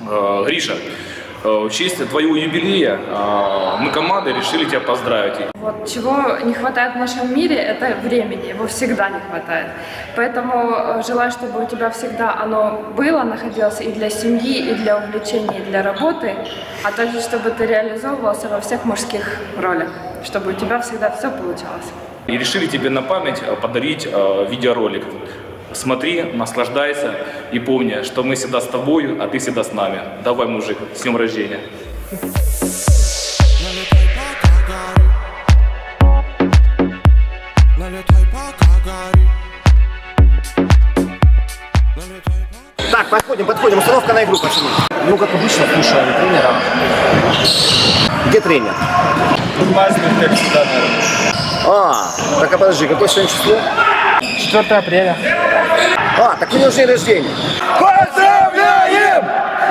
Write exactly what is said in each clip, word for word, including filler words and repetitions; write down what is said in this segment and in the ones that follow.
Гриша, в честь твоего юбилея мы командой решили тебя поздравить. Вот чего не хватает в нашем мире, это времени, его всегда не хватает. Поэтому желаю, чтобы у тебя всегда оно было, находилось и для семьи, и для увлечений, и для работы, а также чтобы ты реализовывался во всех мужских ролях, чтобы у тебя всегда все получалось. И решили тебе на память подарить видеоролик. Смотри, наслаждайся и помни, что мы всегда с тобой, а ты всегда с нами. Давай, мужик, с днем рождения. Так, подходим, подходим. Установка на игру, пацаны. Ну, как обычно, слушаем тренера. Где тренер? Классный, как всегда, наверное. А, так, а подожди, какое сегодня число? четвёртое апреля. А, так у него день рождения. Поздравляем!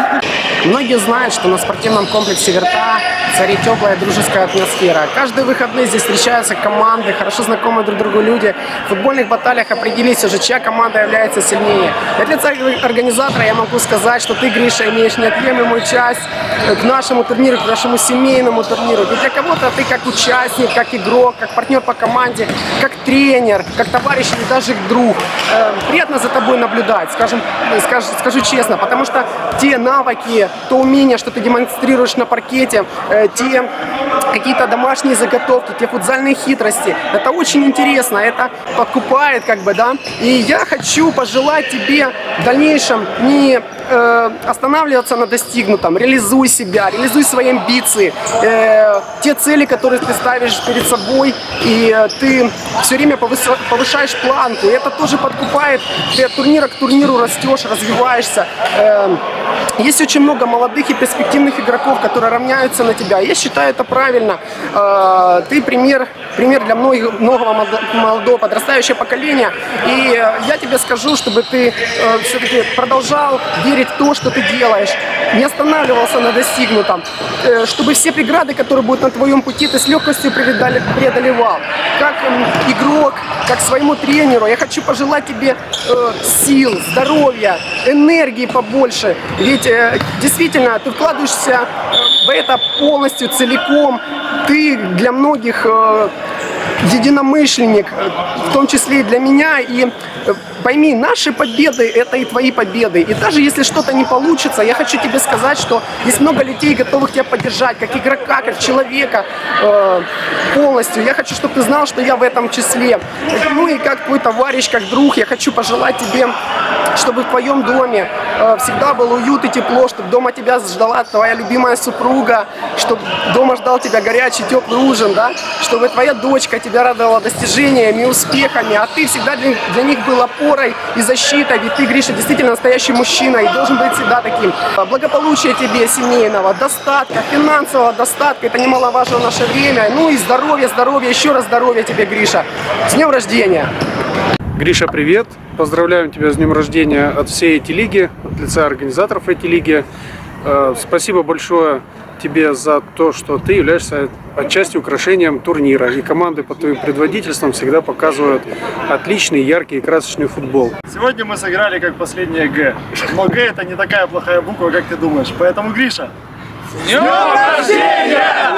Многие знают, что на спортивном комплексе «Верта» царит теплая дружеская атмосфера. Каждые выходные здесь встречаются команды, хорошо знакомые друг другу люди. В футбольных баталиях определись уже, чья команда является сильнее. От лица организатора я могу сказать, что ты, Гриша, имеешь неотъемлемую часть к нашему турниру, к нашему семейному турниру. И для кого-то ты как участник, как игрок, как партнер по команде, как тренер, как товарищ или даже друг. Э, приятно за тобой наблюдать, скажем, скажу, скажу честно, потому что те навыки, то умение, что ты демонстрируешь на паркете, э, те какие-то домашние заготовки, те футзальные хитрости, это очень интересно, это подкупает, как бы, да. И я хочу пожелать тебе в дальнейшем не э, останавливаться на достигнутом, реализуй себя, реализуй свои амбиции, э, те цели, которые ты ставишь перед собой, и э, ты все время повышаешь планку, и это тоже подкупает, ты от турнира к турниру растешь, развиваешься. Э, есть очень много молодых и перспективных игроков, которые равняются на тебя. Я считаю, это правильно. Э, ты пример, пример для многих, многого молодого подрастающего поколения, и э, я тебе скажу, чтобы ты э, все-таки продолжал верить в то, что ты делаешь, не останавливался на достигнутом, э, чтобы все преграды, которые будут на твоем пути, ты с легкостью преодолевал. Как э, игрок, как своему тренеру, я хочу пожелать тебе э, сил, здоровья, энергии побольше. Ведь э, действительно ты вкладываешься э, в это полностью, целиком. Ты для многих э, единомышленник, в том числе и для меня. И э, пойми, наши победы — это и твои победы. И даже если что-то не получится, я хочу тебе сказать, что есть много людей, готовых тебя поддержать, как игрока, как человека э, полностью. Я хочу, чтобы ты знал, что я в этом числе. Ну и как твой товарищ, как друг, я хочу пожелать тебе, чтобы в твоем доме э, всегда был уют и тепло, чтобы дома тебя ждала твоя любимая супруга, чтобы дома ждал тебя горячий теплый ужин, да? Чтобы твоя дочка тебя радовала достижениями, успехами, а ты всегда для, для них был опорой и защитой, ведь ты, Гриша, действительно настоящий мужчина и должен быть всегда таким. Благополучия тебе семейного, достатка, финансового достатка, это немаловажно в наше время. Ну и здоровья, здоровья, еще раз здоровья тебе, Гриша. С днем рождения! Гриша, привет! Поздравляем тебя с днем рождения от всей эти лиги, от лица организаторов этой лиги. Спасибо большое тебе за то, что ты являешься отчасти украшением турнира. И команды под твоим предводительством всегда показывают отличный, яркий и красочный футбол. Сегодня мы сыграли как последнее Г. Но Г — это не такая плохая буква, как ты думаешь. Поэтому, Гриша, с днем рождения!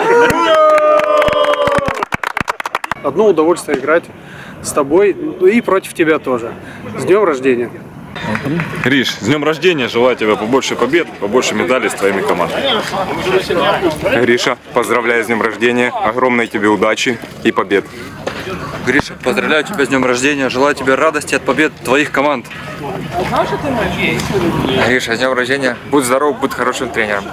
Одно удовольствие играть с тобой и против тебя тоже. С днем рождения! Гриш, с днем рождения, желаю тебе побольше побед, побольше медалей с твоими командами. Гриша, поздравляю с днем рождения, огромной тебе удачи и побед. Гриша, поздравляю тебя с днем рождения, желаю тебе радости от побед твоих команд. Гриша, с днем рождения, будь здоров, будь хорошим тренером.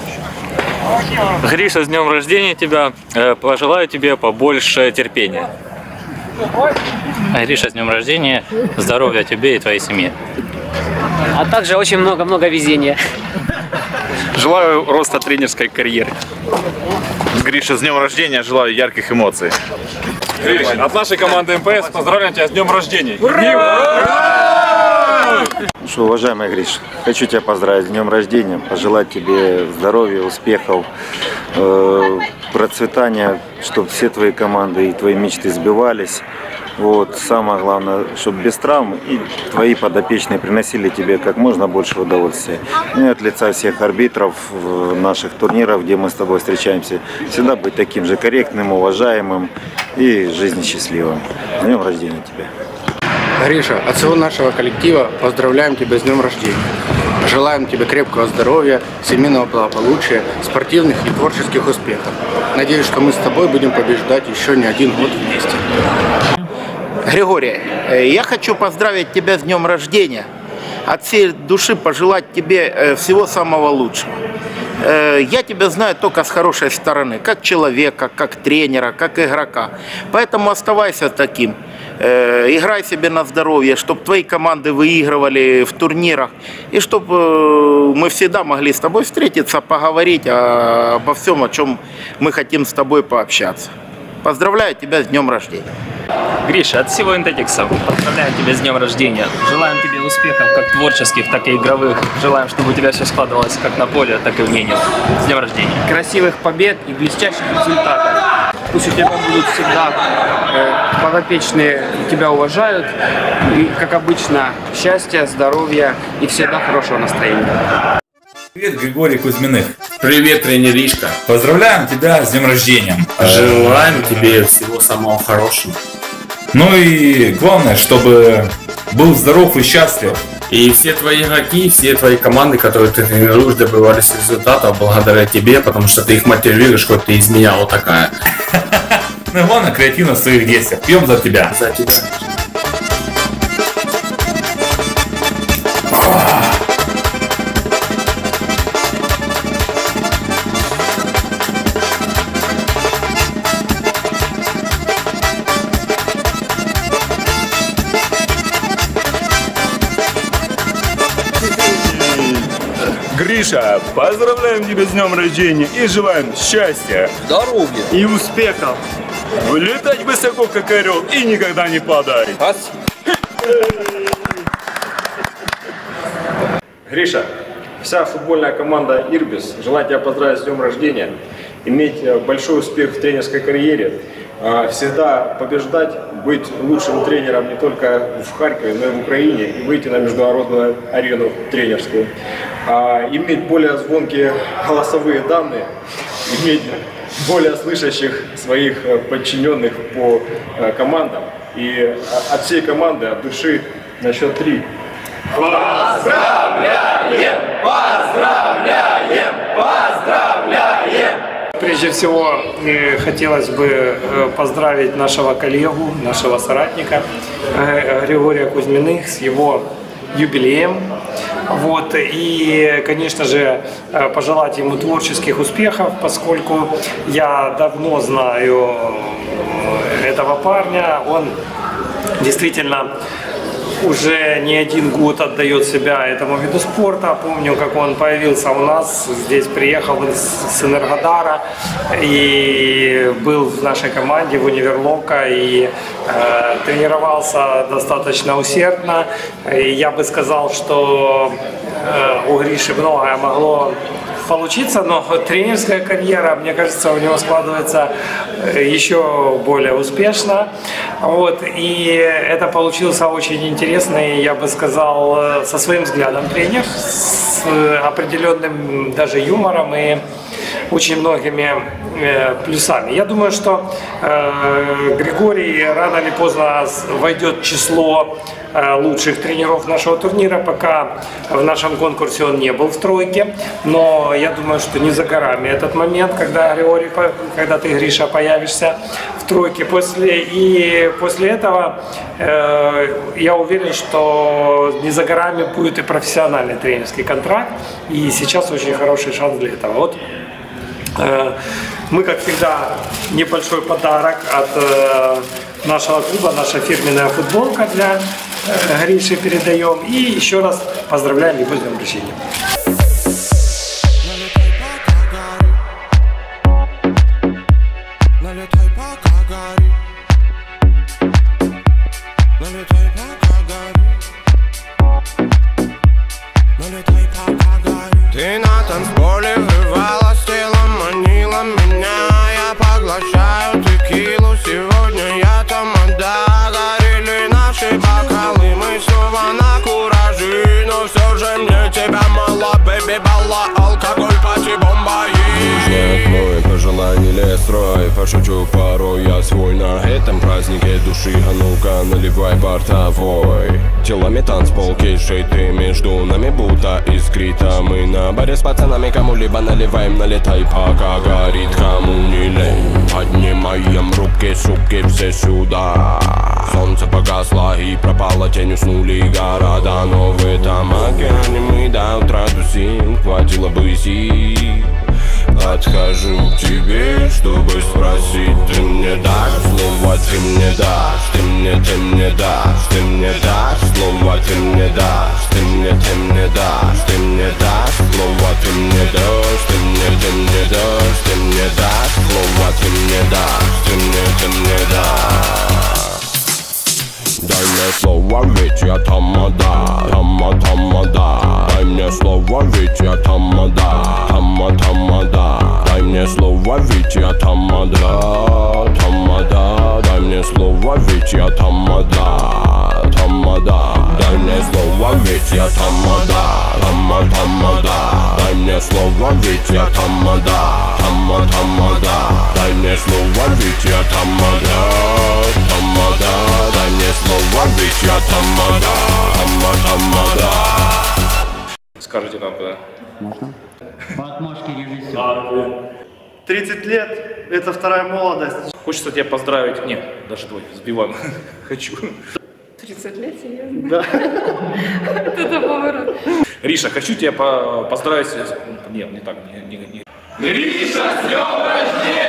Гриша, с днем рождения тебя, пожелаю тебе побольше терпения. Гриша, с днем рождения, здоровья тебе и твоей семье. А также очень много-много везения. Желаю роста тренерской карьеры. Гриша, с днем рождения, желаю ярких эмоций. Гриш, от нашей команды МПС поздравляем тебя с днем рождения. Ура! Ну что, уважаемый Гриш, хочу тебя поздравить с днем рождения, пожелать тебе здоровья, успехов, э, процветания, чтобы все твои команды и твои мечты сбивались. Вот, самое главное, чтобы без травм и твои подопечные приносили тебе как можно больше удовольствия. Ну и от лица всех арбитров наших турниров, где мы с тобой встречаемся, всегда быть таким же корректным, уважаемым и жизнесчастливым. С днем рождения тебя! Гриша, от всего нашего коллектива поздравляем тебя с днем рождения. Желаем тебе крепкого здоровья, семейного благополучия, спортивных и творческих успехов. Надеюсь, что мы с тобой будем побеждать еще не один год вместе. Григорий, я хочу поздравить тебя с днем рождения. От всей души пожелать тебе всего самого лучшего. Я тебя знаю только с хорошей стороны, как человека, как тренера, как игрока. Поэтому оставайся таким. Играй себе на здоровье, чтобы твои команды выигрывали в турнирах. И чтобы мы всегда могли с тобой встретиться, поговорить обо всем, о чем мы хотим с тобой пообщаться. Поздравляю тебя с днем рождения. Гриша, от всего Интетикса поздравляем тебя с днем рождения. Желаем тебе успехов как творческих, так и игровых. Желаем, чтобы у тебя все складывалось как на поле, так и в меню. С днем рождения. Красивых побед и блестящих результатов. Пусть у тебя будут всегда э, подопечные тебя уважают. И, как обычно, счастья, здоровья и всегда хорошего настроения. Привет, Григорий Кузьминых. Привет, тренеришка. Поздравляем тебя с днем рождения. Желаем тебе всего самого хорошего. Ну и главное, чтобы был здоров и счастлив. И все твои игроки, все твои команды, которые ты тренируешь, добивались результатов благодаря тебе, потому что ты их мотивируешь, хоть ты из меня вот такая. Ну и главное, креативно в своих действиях. Пьем за тебя. За тебя. Гриша, поздравляем тебя с днем рождения и желаем счастья, здоровья и успехов. Летать высоко, как орел, и никогда не падай. Гриша, вся футбольная команда Ирбис желает тебя поздравить с днем рождения, иметь большой успех в тренерской карьере, всегда побеждать, быть лучшим тренером не только в Харькове, но и в Украине, и выйти на международную арену тренерскую, иметь более звонкие голосовые данные, иметь более слышащих своих подчиненных по командам, и от всей команды, от души на счет три. Поздравляем! Поздравляем! Поздравляем! Прежде всего, хотелось бы поздравить нашего коллегу, нашего соратника Григория Кузьминых с его юбилеем. Вот. И, конечно же, пожелать ему творческих успехов, поскольку я давно знаю этого парня. Он действительно уже не один год отдает себя этому виду спорта. Помню, как он появился у нас, здесь приехал с Энергодара и был в нашей команде в Универлока и э, тренировался достаточно усердно. И я бы сказал, что э, у Гриши многое могло получиться, но тренерская карьера, мне кажется, у него складывается еще более успешно. Вот. И это получился очень интересный, я бы сказал, со своим взглядом тренер, с определенным даже юмором и очень многими э, плюсами. Я думаю, что э, Григорий рано или поздно войдет в число э, лучших тренеров нашего турнира. Пока в нашем конкурсе он не был в тройке, но я думаю, что не за горами этот момент, когда Григорий, когда ты, Гриша, появишься в тройке. После, и после этого э, я уверен, что не за горами будет и профессиональный тренерский контракт. И сейчас очень хороший шанс для этого. Вот. Мы, как всегда, небольшой подарок от нашего клуба, наша фирменная футболка для Гриши передаем. И еще раз поздравляем его с днем рождения. танцполе врывалась, телом манила меня. Я поглощаю текилу, сегодня я тамада. Горели наши бокалы, мы снова на кураже. Но все же мне тебя мало, бэби, балла, алкоголь, пати, бомба. Мой пожелание лес строй, пошучу порой я свой на этом празднике души. А ну-ка наливай бортовой. Телами танцпол, кейшей ты между нами будто искрит. А мы на баре с пацанами кому-либо наливаем, налетай, пока горит, кому не лень. Поднимаем руки, суки, все сюда. Солнце погасло и пропало, тень, уснули города. Но в этом океане мы до утра тусим, хватило бы сил. Подхожу к тебе, чтобы спросить, ты мне дашь слово, ты мне дашь, ты мне, ты мне дашь, ты мне дашь слово, ты мне дашь, ты мне, ты мне дашь, ты мне дашь слово, ты мне дашь, ты мне, ты мне дашь, ты мне дашь слово, ты мне дашь, ты мне, ты мне дашь. Дай мне слово, ведь я тамада, тама, тамада. Дай мне слово, ведь я тамада, тама, тамада. Дай мне слово, ведь я тамада, тамада. Дай мне слово, ведь я тамада, тамада. Дай мне слово, ведь я тамада, тама, тамада. Дай мне слово, ведь я тамада, тама, тамада. Дай мне слово, ведь я тамада, тамада. Дай мне слово, ведь я тамада, тама, тамада. Скажите нам, куда? Можно? По отмашке режиссера. тридцать лет – это вторая молодость. Хочется тебя поздравить. Нет, даже твой, сбиваем. Хочу. тридцать лет, серьезно? Да. Это поворот. Риша, хочу тебя по поздравить. Нет, не так. Не, не, не. Риша, с днем рождения!